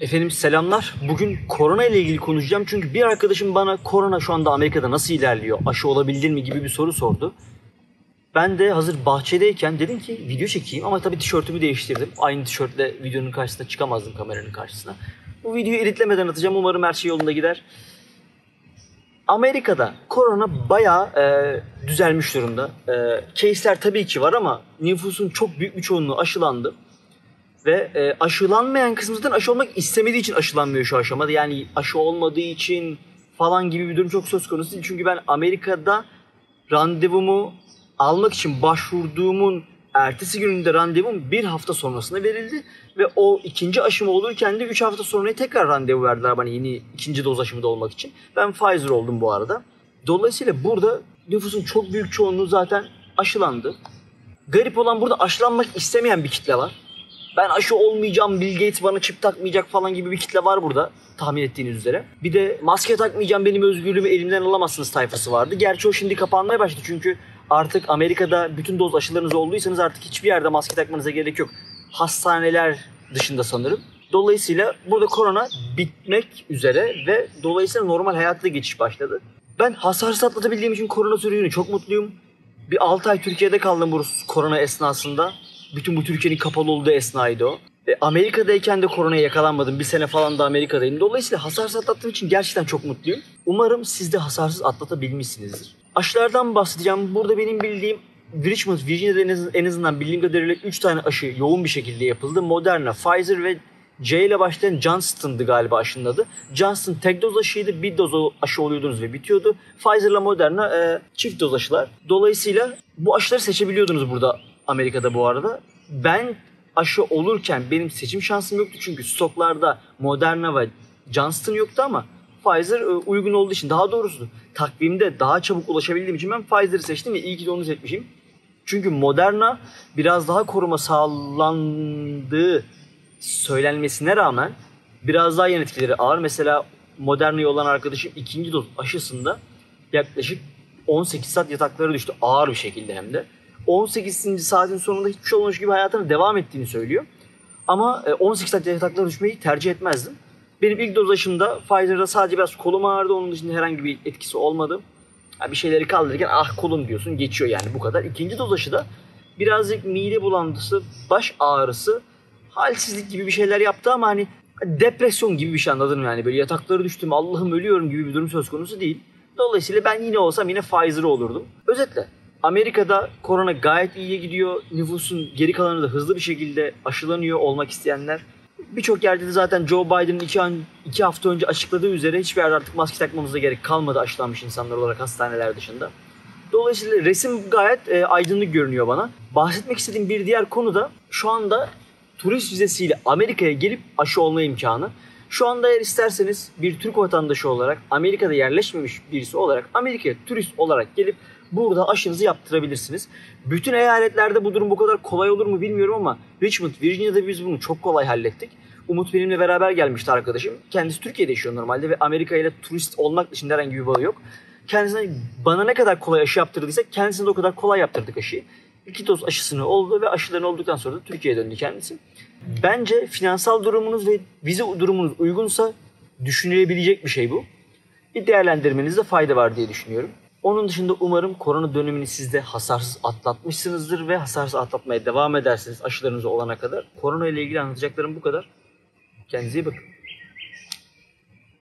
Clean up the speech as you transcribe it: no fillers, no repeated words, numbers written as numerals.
Efendim selamlar. Bugün korona ile ilgili konuşacağım. Çünkü bir arkadaşım bana korona şu anda Amerika'da nasıl ilerliyor, aşı olabildin mi gibi bir soru sordu. Ben de hazır bahçedeyken dedim ki video çekeyim ama tabii tişörtümü değiştirdim. Aynı tişörtle videonun karşısına çıkamazdım, kameranın karşısına. Bu videoyu editlemeden atacağım. Umarım her şey yolunda gider. Amerika'da korona bayağı düzelmiş durumda. Case'ler tabii ki var ama nüfusun çok büyük bir çoğunluğu aşılandı. Ve aşılanmayan kısmı zaten aşı olmak istemediği için aşılanmıyor şu aşamada. Yani aşı olmadığı için falan gibi bir durum çok söz konusu değil. Çünkü ben Amerika'da randevumu almak için başvurduğumun ertesi gününde randevum bir hafta sonrasına verildi. Ve o ikinci aşımı olurken de 3 hafta sonra tekrar randevu verdiler bana yeni ikinci doz aşımı da olmak için. Ben Pfizer oldum bu arada. Dolayısıyla burada nüfusun çok büyük çoğunluğu zaten aşılandı. Garip olan burada aşılanmak istemeyen bir kitle var. Ben aşı olmayacağım, Bill Gates bana çip takmayacak falan gibi bir kitle var burada tahmin ettiğiniz üzere. Bir de maske takmayacağım, benim özgürlüğümü elimden alamazsınız tayfası vardı. Gerçi o şimdi kapanmaya başladı çünkü artık Amerika'da bütün doz aşılarınız olduysanız artık hiçbir yerde maske takmanıza gerek yok. Hastaneler dışında sanırım. Dolayısıyla burada korona bitmek üzere ve dolayısıyla normal hayata geçiş başladı. Ben hasarsız atlatabildiğim için korona sürecini çok mutluyum. Bir 6 ay Türkiye'de kaldım bu korona esnasında. Bütün bu Türkiye'nin kapalı olduğu esnaydı o. Amerika'dayken de koronaya yakalanmadım. Bir sene falan da Amerika'dayım. Dolayısıyla hasarsız atlattığım için gerçekten çok mutluyum. Umarım siz de hasarsız atlatabilmişsinizdir. Aşılardan bahsedeceğim. Burada benim bildiğim Richmond, Virginia'da en azından bildiğim kadarıyla 3 tane aşı yoğun bir şekilde yapıldı. Moderna, Pfizer ve C ile başlayan Johnston'dı galiba aşının adı. Johnston tek doz aşıydı. Bir doz aşı oluyordunuz ve bitiyordu. Pfizer'la Moderna çift doz aşılar. Dolayısıyla bu aşıları seçebiliyordunuz burada Amerika'da bu arada. Ben aşı olurken benim seçim şansım yoktu çünkü stoklarda Moderna ve Johnston yoktu ama Pfizer uygun olduğu için, daha doğrusu takvimde daha çabuk ulaşabildiğim için ben Pfizer'ı seçtim ve iyi ki de onu seçmişim. Çünkü Moderna biraz daha koruma sağlandığı söylenmesine rağmen biraz daha yan etkileri ağır. Mesela Moderna'yı olan arkadaşım ikinci doz aşısında yaklaşık 18 saat yataklara düştü. Ağır bir şekilde hem de. 18. saatin sonunda hiçbir şey olmamış gibi hayatına devam ettiğini söylüyor. Ama 18 saat yataklara düşmeyi tercih etmezdim. Benim ilk doz aşımda Pfizer'da sadece biraz kolum ağrıdı. Onun dışında herhangi bir etkisi olmadı. Bir şeyleri kaldırırken ah kolum diyorsun, geçiyor yani, bu kadar. İkinci doz aşıda birazcık mide bulantısı, baş ağrısı, halsizlik gibi bir şeyler yaptı ama hani depresyon gibi bir şey, anladın mı? Yani böyle yataklara düştüm, Allah'ım ölüyorum gibi bir durum söz konusu değil. Dolayısıyla ben yine olsam yine Pfizer'ı olurdum. Özetle Amerika'da korona gayet iyiye gidiyor. Nüfusun geri kalanı da hızlı bir şekilde aşılanıyor olmak isteyenler. Birçok yerde de zaten Joe Biden'ın 2 hafta önce açıkladığı üzere hiçbir yerde artık maske takmamıza gerek kalmadı aşılanmış insanlar olarak hastaneler dışında. Dolayısıyla resim gayet aydınlık görünüyor bana. Bahsetmek istediğim bir diğer konu da şu anda turist vizesiyle Amerika'ya gelip aşı olma imkanı. Şu anda eğer isterseniz bir Türk vatandaşı olarak, Amerika'da yerleşmemiş birisi olarak Amerika'ya turist olarak gelip burada aşınızı yaptırabilirsiniz. Bütün eyaletlerde bu durum bu kadar kolay olur mu bilmiyorum ama Richmond, Virginia'da biz bunu çok kolay hallettik. Umut benimle beraber gelmişti arkadaşım. Kendisi Türkiye'de yaşıyor normalde ve Amerika ile turist olmak dışında herhangi bir bağı yok. Kendisine bana ne kadar kolay aşı yaptırdıysak kendisine de o kadar kolay yaptırdık aşıyı. 2 doz aşısını oldu ve aşılarını olduktan sonra da Türkiye'ye döndü kendisi. Bence finansal durumunuz ve vize durumunuz uygunsa düşünülebilecek bir şey bu. Bir değerlendirmenizde fayda var diye düşünüyorum. Onun dışında umarım korona dönemini siz de hasarsız atlatmışsınızdır ve hasarsız atlatmaya devam edersiniz aşılarınız olana kadar. Korona ile ilgili anlatacaklarım bu kadar. Kendinize iyi bakın.